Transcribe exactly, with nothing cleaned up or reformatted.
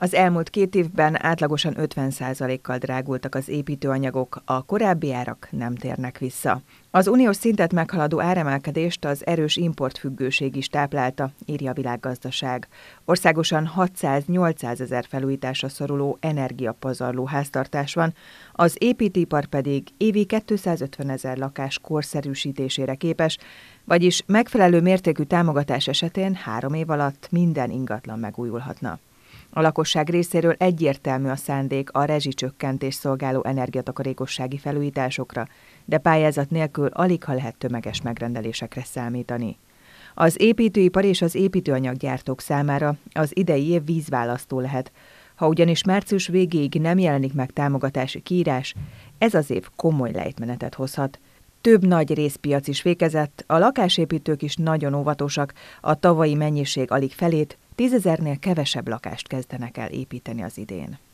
Az elmúlt két évben átlagosan ötven százalékkal drágultak az építőanyagok, a korábbi árak nem térnek vissza. Az uniós szintet meghaladó áremelkedést az erős importfüggőség is táplálta, írja a Világgazdaság. Országosan hatszáz-nyolcszázezer felújításra szoruló energiapazarló háztartás van, az építőipar pedig évi kétszázötvenezer lakás korszerűsítésére képes, vagyis megfelelő mértékű támogatás esetén három év alatt minden ingatlan megújulhatna. A lakosság részéről egyértelmű a szándék a rezsicsökkentés szolgáló energiatakarékossági felújításokra, de pályázat nélkül aligha lehet tömeges megrendelésekre számítani. Az építőipar és az építőanyaggyártók számára az idei év vízválasztó lehet. Ha ugyanis március végéig nem jelenik meg támogatási kiírás, ez az év komoly lejtmenetet hozhat. Több nagy részpiac is fékezett, a lakásépítők is nagyon óvatosak, a tavalyi mennyiség alig felét, tízezernél kevesebb lakást kezdenek el építeni az idén.